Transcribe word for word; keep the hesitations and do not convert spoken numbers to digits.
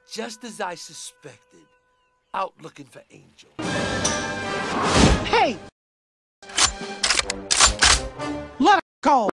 just as I suspected, out looking for Angel. Hey! Let her go!